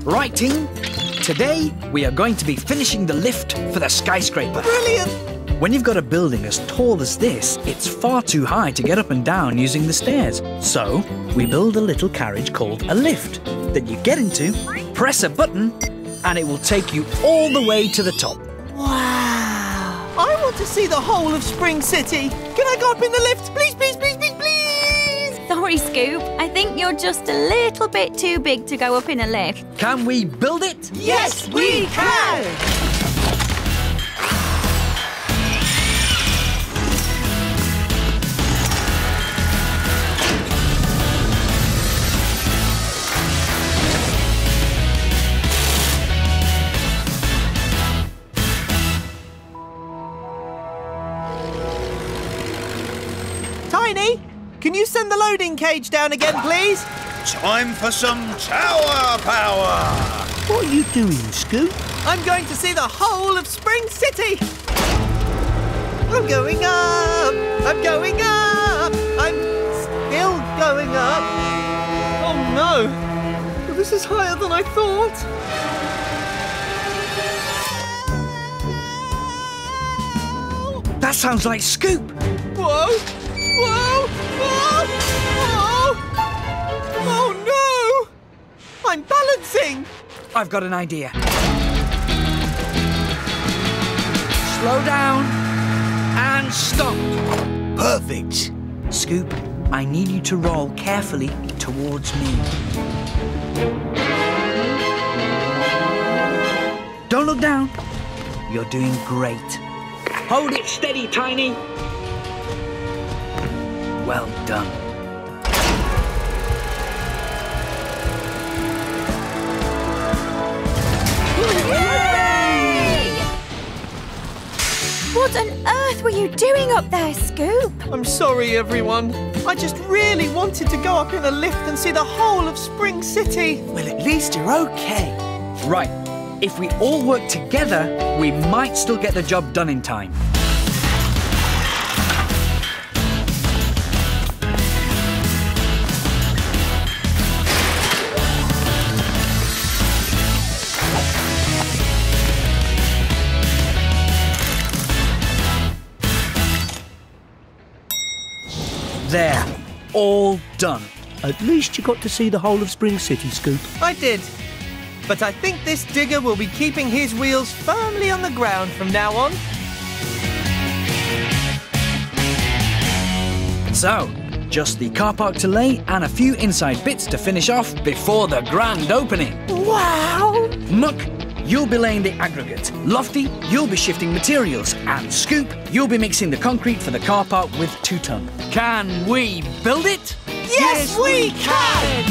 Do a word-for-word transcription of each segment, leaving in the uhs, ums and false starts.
Right, team? Today, we are going to be finishing the lift for the skyscraper. Brilliant! When you've got a building as tall as this, it's far too high to get up and down using the stairs. So, we build a little carriage called a lift that you get into, press a button, and it will take you all the way to the top. Wow! I want to see the whole of Spring City. Can I go up in the lift? Please, please, please, please, please! Sorry, Scoop. I think you're just a little bit too big to go up in a lift. Can we build it? Yes, we can! Tiny, can you send the loading cage down again, please? Time for some tower power! What are you doing, Scoop? I'm going to see the whole of Spring City! I'm going up! I'm going up! I'm still going up! Oh no! This is higher than I thought! That sounds like Scoop! Whoa! Whoa! Whoa! Whoa! Oh no! I'm balancing! I've got an idea. Slow down and stop. Perfect. Scoop, I need you to roll carefully towards me. Don't look down. You're doing great. Hold it steady, Tiny. Well done. What on earth were you doing up there, Scoop? I'm sorry, everyone. I just really wanted to go up in a lift and see the whole of Spring City. Well, at least you're okay. Right. If we all work together, we might still get the job done in time. There, all done. At least you got to see the whole of Spring City, Scoop. I did. But I think this digger will be keeping his wheels firmly on the ground from now on. So, just the car park to lay and a few inside bits to finish off before the grand opening. Wow! Muck, you'll be laying the aggregate. Lofty, you'll be shifting materials. And Scoop, you'll be mixing the concrete for the car park with two-ton. Can we build it? Yes, we can!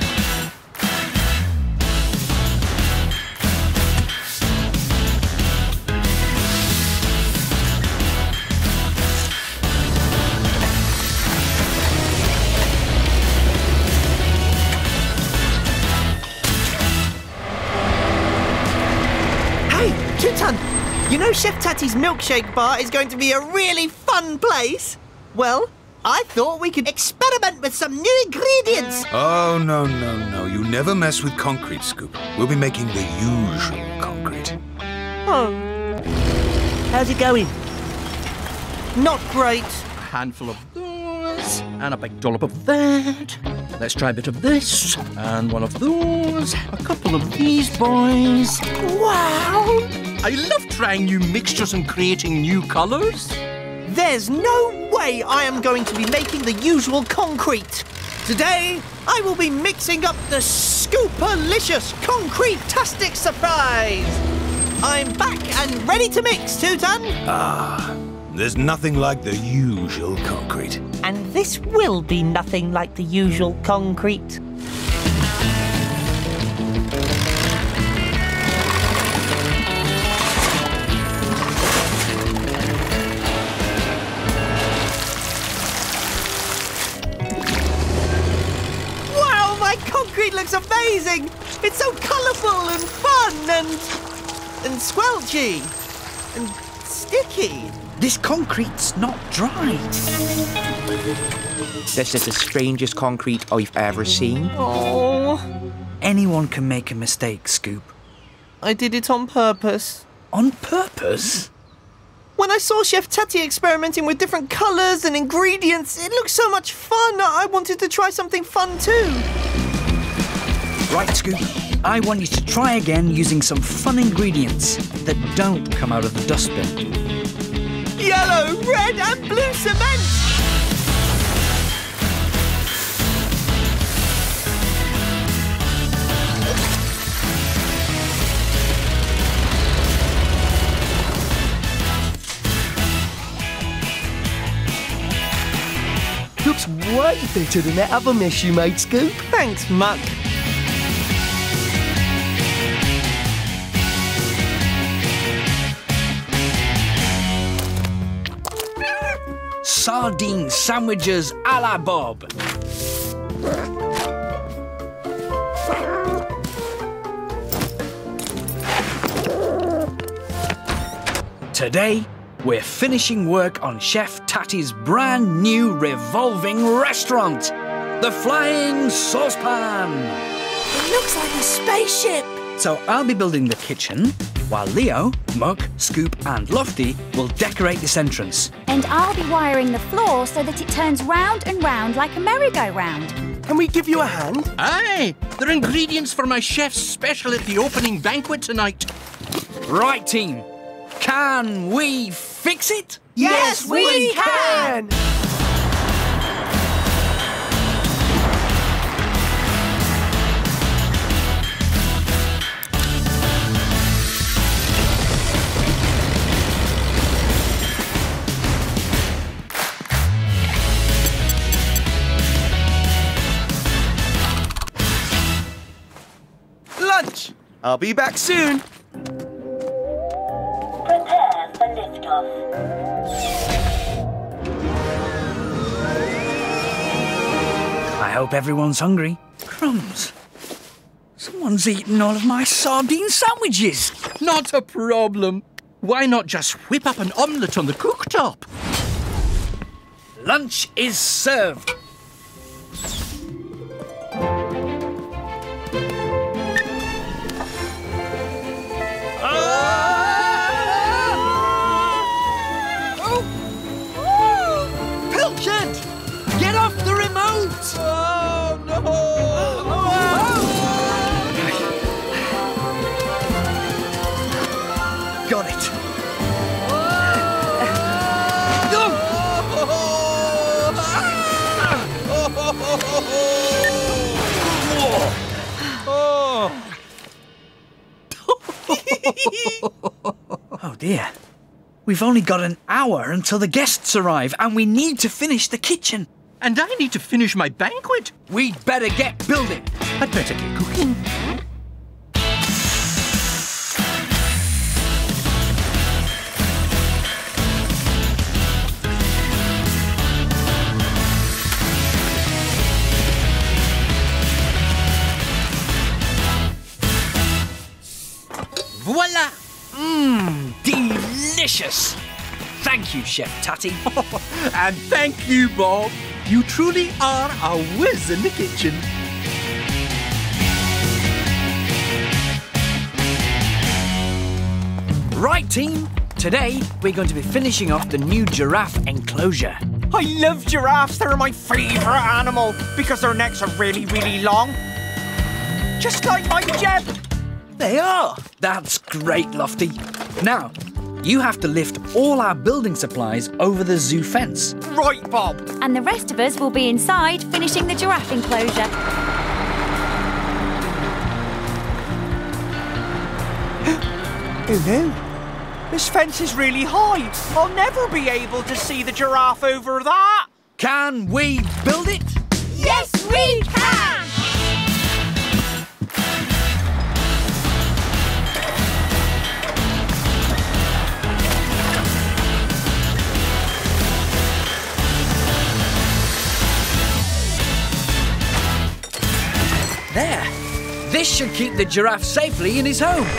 Hey, Two-Ton! You know Chef Tatty's milkshake bar is going to be a really fun place? Well, I thought we could experiment with some new ingredients. Oh, no, no, no. You never mess with concrete, Scoop. We'll be making the usual concrete. Oh, How's it going? not great. A handful of those, and a big dollop of that. Let's try a bit of this, and one of those, a couple of these boys. Wow! I love trying new mixtures and creating new colours. There's no way I am going to be making the usual concrete. Today, I will be mixing up the Scooperlicious Concrete-tastic surprise. I'm back and ready to mix, Two-Ton. Ah, there's nothing like the usual concrete. And this will be nothing like the usual concrete. Wow, my concrete looks amazing! It's so colourful and fun and... and squelchy and sticky. This concrete's not dry. This is the strangest concrete I've ever seen. Oh, Anyone can make a mistake, Scoop. I did it on purpose. On purpose? When I saw Chef Tatty experimenting with different colours and ingredients, it looked so much fun. I wanted to try something fun too. Right, Scoop. I want you to try again using some fun ingredients that don't come out of the dustbin. Yellow, red and blue cement! Looks way better than that other mess you made, Scoop. Thanks, Muck. Sardine sandwiches a la Bob. Today, we're finishing work on Chef Tatty's brand new revolving restaurant, the Flying Saucepan. It looks like a spaceship. So I'll be building the kitchen, while Leo, Muck, Scoop and Lofty will decorate this entrance. And I'll be wiring the floor so that it turns round and round like a merry-go-round. Can we give you a hand? Aye, they're ingredients for my chef's special at the opening banquet tonight. Right, team. Can we fix it? Yes, we can! Lunch! I'll be back soon. Prepare for liftoff. I hope everyone's hungry. Crumbs. Someone's eaten all of my sardine sandwiches. Not a problem. Why not just whip up an omelette on the cooktop? Lunch is served. Pilchard! Get off the remote! Oh, no! Got it. Oh dear. We've only got an hour until the guests arrive and we need to finish the kitchen. And I need to finish my banquet. We'd better get building. I'd better get cooking. Voila! Mmm, delicious. Thank you, Chef Tatty. And thank you, Bob. You truly are a whiz in the kitchen. Right, team. Today, we're going to be finishing off the new giraffe enclosure. I love giraffes. They're my favourite animal because their necks are really, really long. Just like my Jeb. They are. That's great, Lofty. Now, you have to lift all our building supplies over the zoo fence. Right, Bob. And the rest of us will be inside finishing the giraffe enclosure. Hello. This fence is really high. I'll never be able to see the giraffe over that. Can we build it? Yes, we can! There. This should keep the giraffe safely in his home.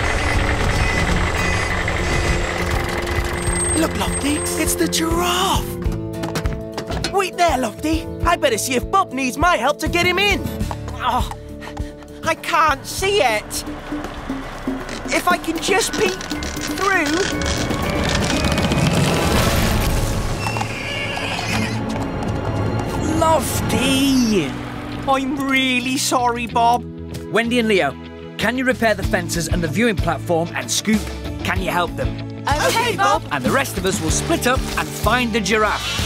Look, Lofty, it's the giraffe. Wait there, Lofty. I better see if Bob needs my help to get him in. Oh, I can't see it. If I can just peek through... Lofty! I'm really sorry, Bob. Wendy and Leo, can you repair the fences and the viewing platform? And Scoop, can you help them? OK, Bob. And the rest of us will split up and find the giraffe.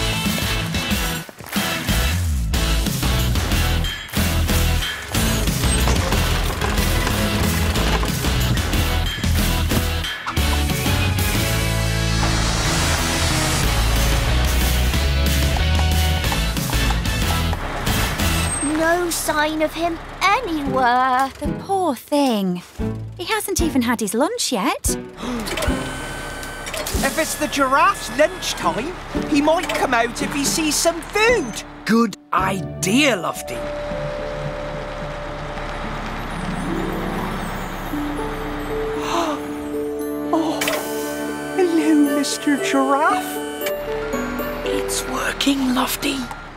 No sign of him anywhere. The poor thing. He hasn't even had his lunch yet. If it's the giraffe's lunchtime, he might come out if he sees some food. Good idea, Lofty. Oh, hello, Mister Giraffe. It's working, Lofty.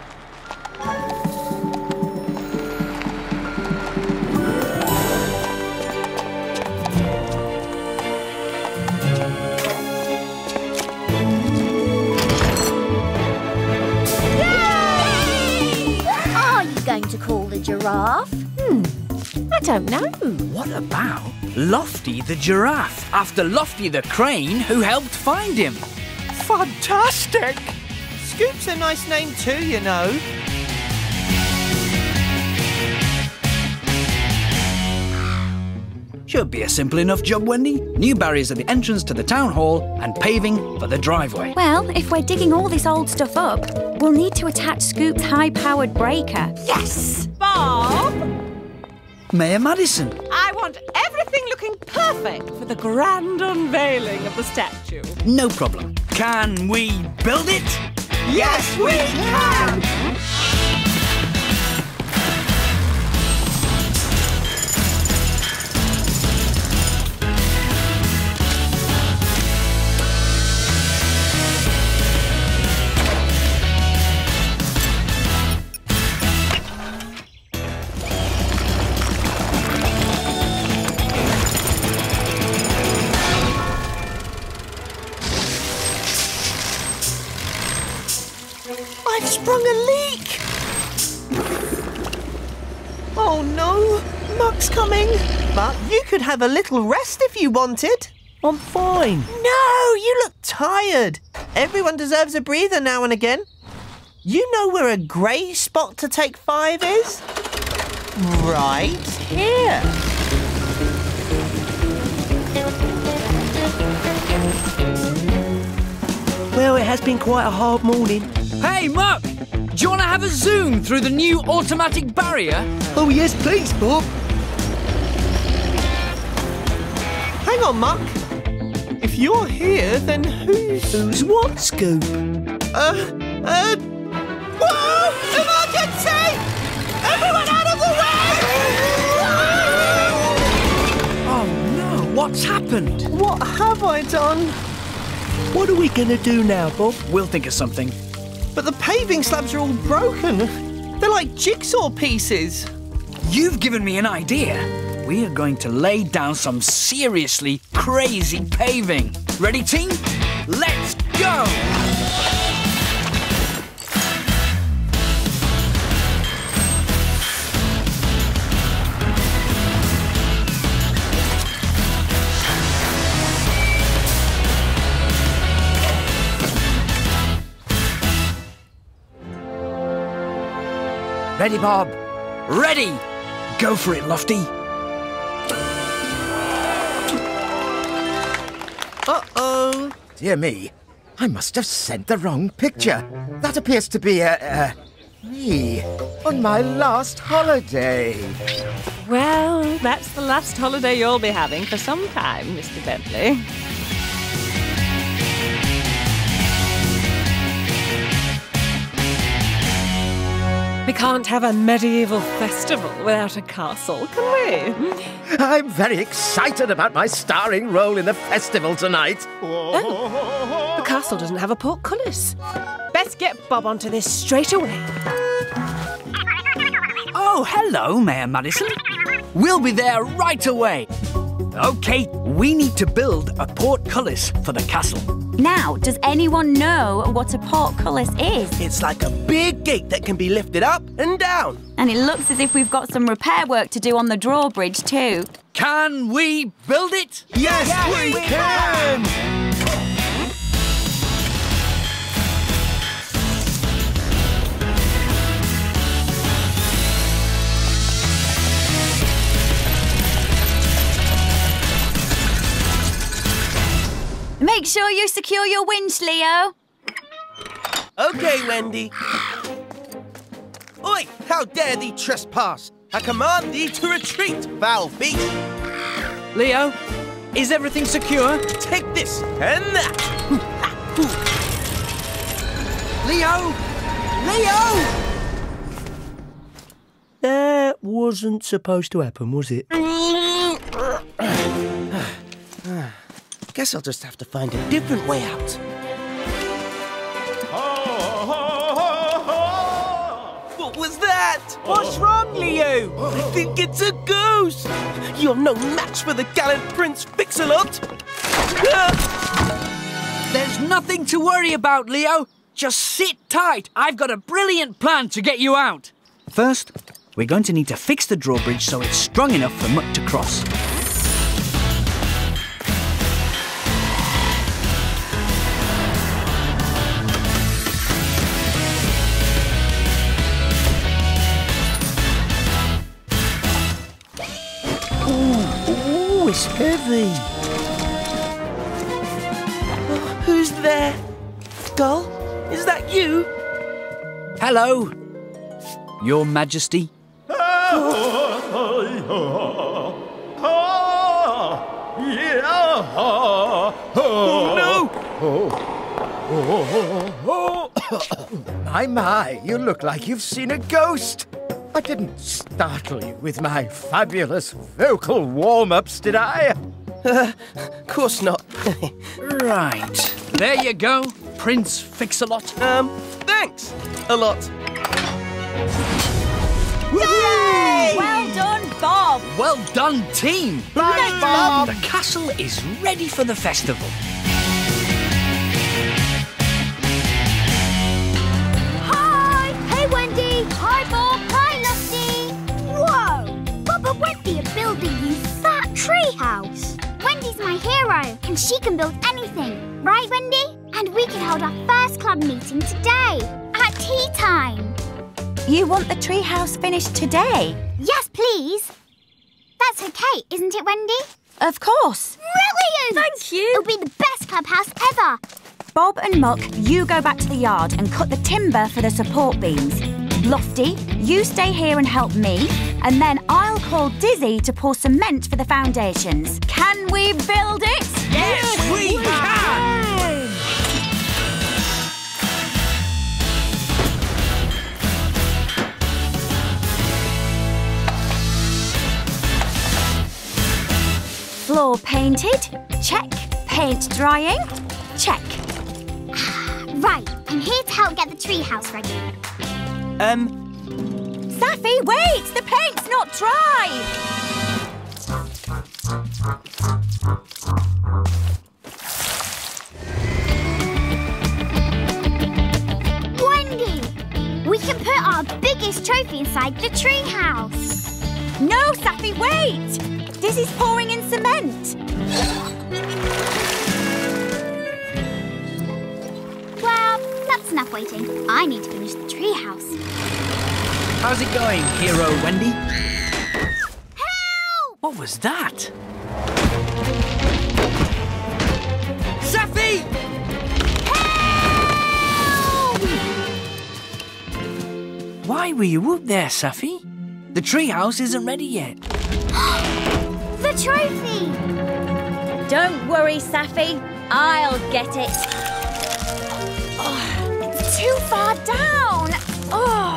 To call the giraffe? Hmm, I don't know. What about Lofty the giraffe, after Lofty the crane who helped find him? Fantastic! Scoop's a nice name too, you know. Should be a simple enough job, Wendy. New barriers at the entrance to the town hall and paving for the driveway. Well, if we're digging all this old stuff up, we'll need to attach Scoop's high-powered breaker. Yes! Bob! Mayor Madison. I want everything looking perfect for the grand unveiling of the statue. No problem. Can we build it? Yes, we can! I've sprung a leak! Oh no, Muck's coming. But you could have a little rest if you wanted. I'm fine. No, you look tired. Everyone deserves a breather now and again. You know where a grey spot to take five is? Right here. Well, it has been quite a hard morning. Hey, Muck! Do you want to have a zoom through the new automatic barrier? Oh, yes, please, Bob. Hang on, Muck. If you're here, then who's... Who's what, Scoop? Uh, uh... Whoa! Emergency! Everyone out of the way! Oh, no. What's happened? What have I done? What are we going to do now, Bob? We'll think of something. But the paving slabs are all broken. They're like jigsaw pieces. You've given me an idea. We are going to lay down some seriously crazy paving. Ready, team? Let's go! Ready, Bob? Ready! Go for it, Lofty. Uh-oh. Dear me, I must have sent the wrong picture. That appears to be a, uh, me on my last holiday. Well, that's the last holiday you'll be having for some time, Mister Bentley. We can't have a medieval festival without a castle, can we? I'm very excited about my starring role in the festival tonight. Oh, the castle doesn't have a portcullis. Best get Bob onto this straight away. Oh, Oh, hello, Mayor Madison. We'll be there right away. OK, we need to build a portcullis for the castle. Now, does anyone know what a portcullis is? It's like a big gate that can be lifted up and down. And it looks as if we've got some repair work to do on the drawbridge too. Can we build it? Yes, yes we, we can! can. Make sure you secure your winch, Leo. OK, Wendy. Oi, how dare thee trespass? I command thee to retreat, foul beast. Leo, is everything secure? Take this and that. Leo! Leo! That wasn't supposed to happen, was it? Guess I'll just have to find a different way out. What was that? What's wrong, Leo? I think it's a ghost. You're no match for the gallant Prince Fix-a-lot. There's nothing to worry about, Leo. Just sit tight. I've got a brilliant plan to get you out. First, we're going to need to fix the drawbridge so it's strong enough for Muck to cross. Oh, it's heavy. Oh, who's there? Gull, is that you? Hello, Your Majesty. Oh, no! My, my, you look like you've seen a ghost. I didn't startle you with my fabulous vocal warm-ups, did I? Uh, of course not. Right. There you go, Prince Fix-a-lot. Um, thanks. A lot. Yay! Well done, Bob. Well done, team. Thanks, Bob. The castle is ready for the festival. Hi. Hey, Wendy. Hi, Bob. Hi, Lofty. Whoa! Bob and Wendy are building you that treehouse. Wendy's my hero, and she can build anything. Right, Wendy? And we can hold our first club meeting today, at tea time. You want the treehouse finished today? Yes, please. That's okay, isn't it, Wendy? Of course. Brilliant! Thank you. It'll be the best clubhouse ever. Bob and Muck, you go back to the yard and cut the timber for the support beams. Lofty, you stay here and help me, and then I'll call Dizzy to pour cement for the foundations. Can we build it? Yes, we can! Floor painted, check. Paint drying, check. Right, I'm here to help get the treehouse ready. Um... Safi, wait! The paint's not dry! Wendy! We can put our biggest trophy inside the treehouse. No, Safi, wait! Dizzy's pouring in cement. Well, that's enough waiting. I need to finish the treehouse. How's it going, hero Wendy? Help! What was that? Safi! Help! Why were you up there, Safi? The treehouse isn't ready yet. The trophy! Don't worry, Safi. I'll get it. Oh, it's too far down. Oh.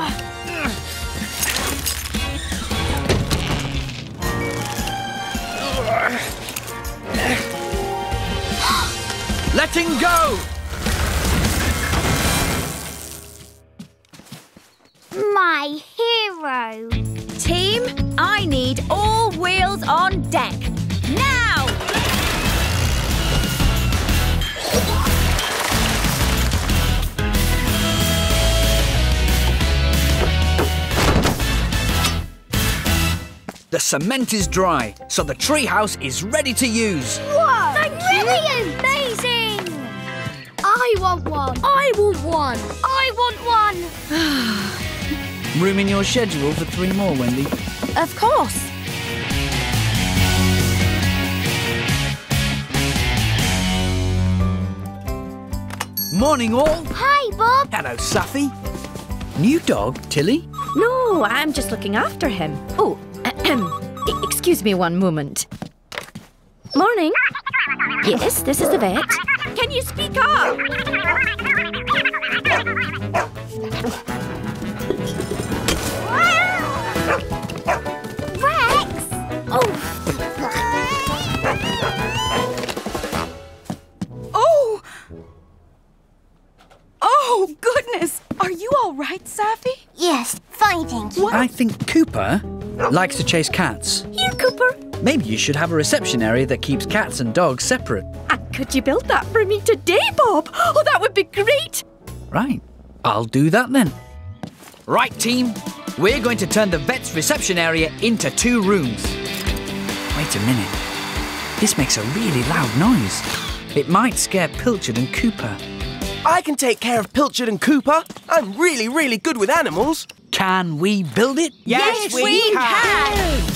Letting go! My hero. Team, I need all wheels on deck. Now! The cement is dry, so the treehouse is ready to use. Whoa! Brilliant! Amazing! I want one. I want one. I want one. Room in your schedule for three more, Wendy? Of course. Morning, all. Hi, Bob. Hello, Safi. New dog, Tilly? No, I'm just looking after him. Oh, e- excuse me one moment. Morning. Yes, this is the vet. Can you speak up? Rex! Oh! Oh! Oh, goodness! Are you all right, Safi? Yes, fine, thank you. I think Cooper likes to chase cats. Here, Cooper. Maybe you should have a reception area that keeps cats and dogs separate. And could you build that for me today, Bob? Oh, that would be great. Right. I'll do that then. Right, team. We're going to turn the vet's reception area into two rooms. Wait a minute. This makes a really loud noise. It might scare Pilchard and Cooper. I can take care of Pilchard and Cooper. I'm really, really good with animals. Can we build it? Yes, we, we can. can.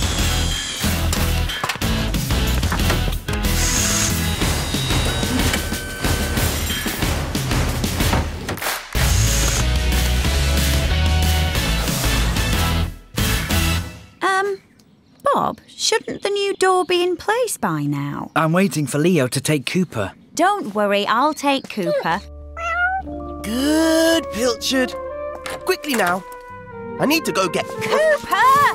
Um, Bob, shouldn't the new door be in place by now? I'm waiting for Leo to take Cooper. Don't worry, I'll take Cooper. Good, Pilchard. Quickly now. I need to go get... Cooper!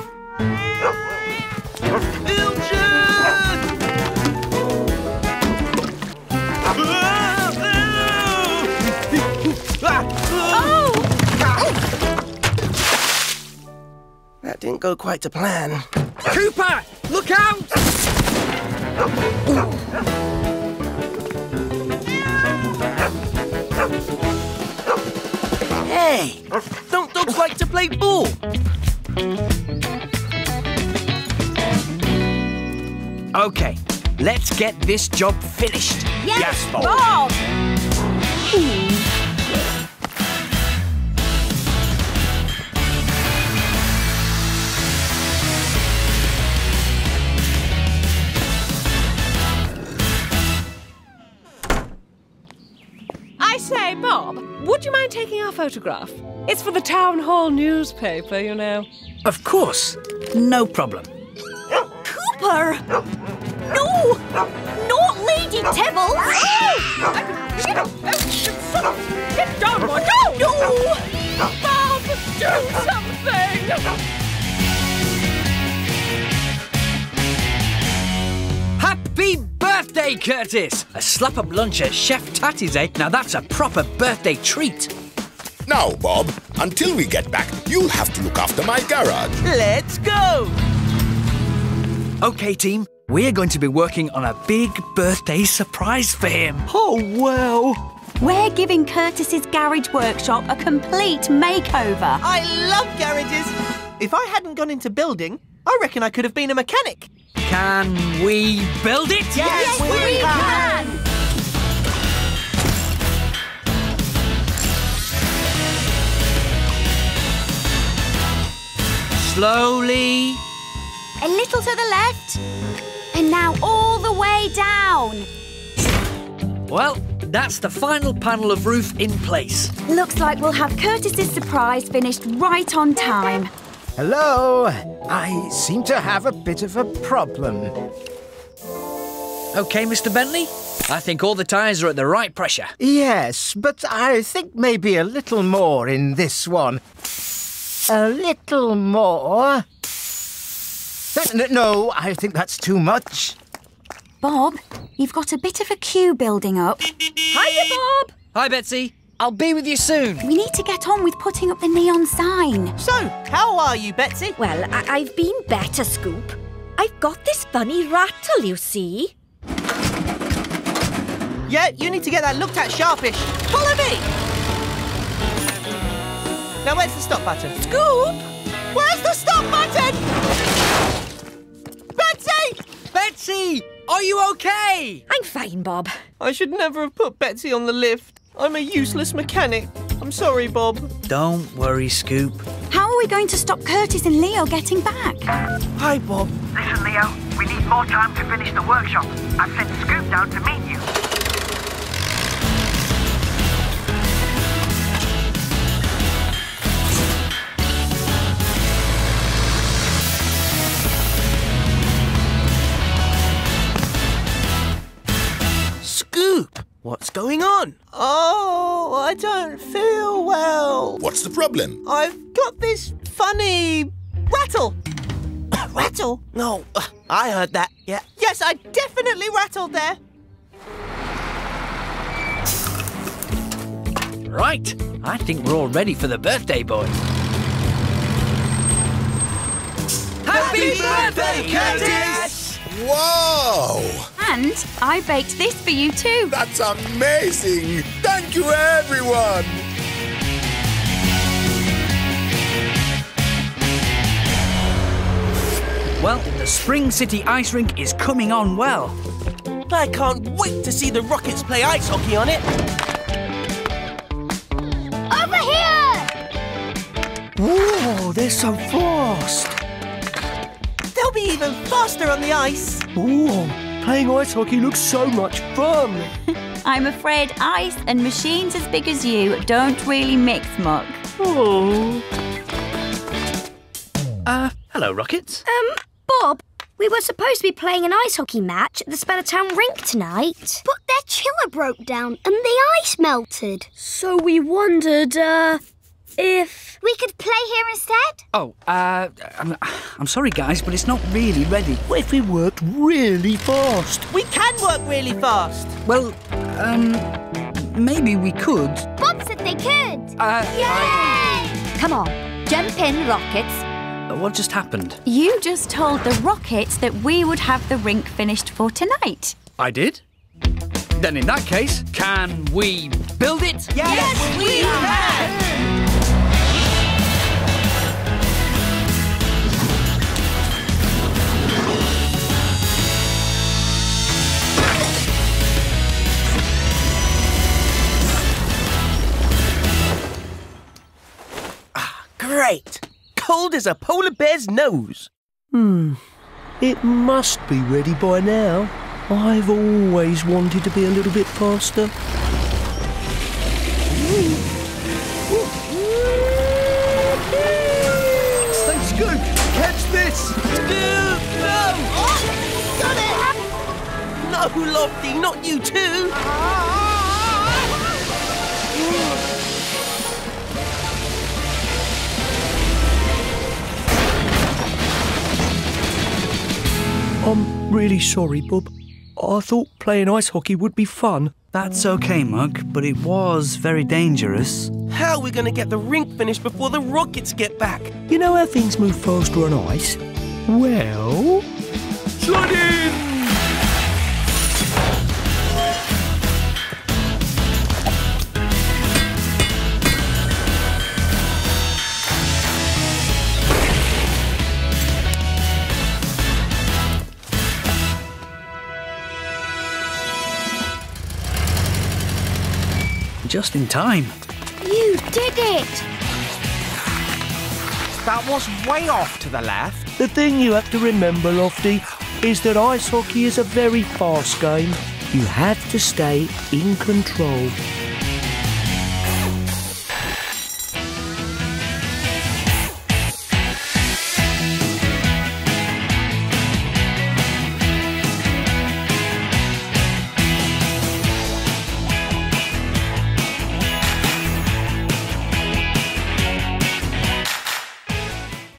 Pilchard! Oh! That didn't go quite to plan. Cooper! Look out! Hey! Don't dogs like to play ball? OK, let's get this job finished. Yes, yes Bob! Bob. I say, Bob, would you mind taking our photograph? It's for the town hall newspaper, you know. Of course. No problem. Cooper! No! Not Lady Tibble! Get down, boy! No! No! Bob, do something! Happy birthday, Curtis! A slap-up lunch at Chef Tatty's, eh? Now that's a proper birthday treat. Now, Bob, until we get back, you'll have to look after my garage. Let's go! OK, team. We're going to be working on a big birthday surprise for him. Oh, wow! We're giving Curtis's garage workshop a complete makeover. I love garages. If I hadn't gone into building, I reckon I could have been a mechanic. Can we build it? Yes, yes we, we can. can! Slowly. A little to the left. And now all the way down. Well, that's the final panel of roof in place. Looks like we'll have Curtis's surprise finished right on time. Hello. I seem to have a bit of a problem. OK, Mister Bentley. I think all the tyres are at the right pressure. Yes, but I think maybe a little more in this one. A little more. No, I think that's too much. Bob, you've got a bit of a queue building up. Hiya, Bob. Hi, Betsy. I'll be with you soon. We need to get on with putting up the neon sign. So, how are you, Betsy? Well, I I've been better, Scoop. I've got this funny rattle, you see. Yeah, you need to get that looked at sharpish. Follow me! Now, where's the stop button? Scoop! Where's the stop button? Betsy! Betsy, are you okay? I'm fine, Bob. I should never have put Betsy on the lift. I'm a useless mechanic. I'm sorry, Bob. Don't worry, Scoop. How are we going to stop Curtis and Leo getting back? Hi, Bob. Listen, Leo, we need more time to finish the workshop. I've sent Scoop down to meet you. Scoop! What's going on? Oh, I don't feel well. What's the problem? I've got this funny rattle. Rattle? No, uh, I heard that. Yeah. Yes, I definitely rattled there. Right, I think we're all ready for the birthday boy. Happy, Happy birthday, Curtis! Wow! And I baked this for you too. That's amazing! Thank you, everyone! Well, the Spring City ice rink is coming on well. I can't wait to see the Rockets play ice hockey on it. Over here! Whoa, they're so fast. They'll be even faster on the ice. Whoa, playing ice hockey looks so much fun. I'm afraid ice and machines as big as you don't really mix, Muck. Oh. Uh, hello, Rockets. Um, Bob, we were supposed to be playing an ice hockey match at the Spellertown rink tonight. But their chiller broke down and the ice melted. So we wondered, uh, if... we could play here instead? Oh, uh, I'm, I'm sorry, guys, but it's not really ready. What if we worked really fast? We can work really fast. Well, um, maybe we could. Bob said they could. Uh, Yay! I... Come on, jump in, Rockets. Uh, what just happened? You just told the Rockets that we would have the rink finished for tonight. I did? Then in that case, can we build it? Yes, yes we, we can! can. Great! Cold as a polar bear's nose. Hmm. It must be ready by now. I've always wanted to be a little bit faster. Hey, Scoop! Catch this! Scoop! No! Oh, got it! No, Lofty, not you too! I'm really sorry, Bob. I thought playing ice hockey would be fun. That's okay, Muck, but it was very dangerous. How are we going to get the rink finished before the Rockets get back? You know how things move faster on ice? Well... slide in! Just in time. You did it! That was way off to the left. The thing you have to remember, Lofty, is that ice hockey is a very fast game. You have to stay in control.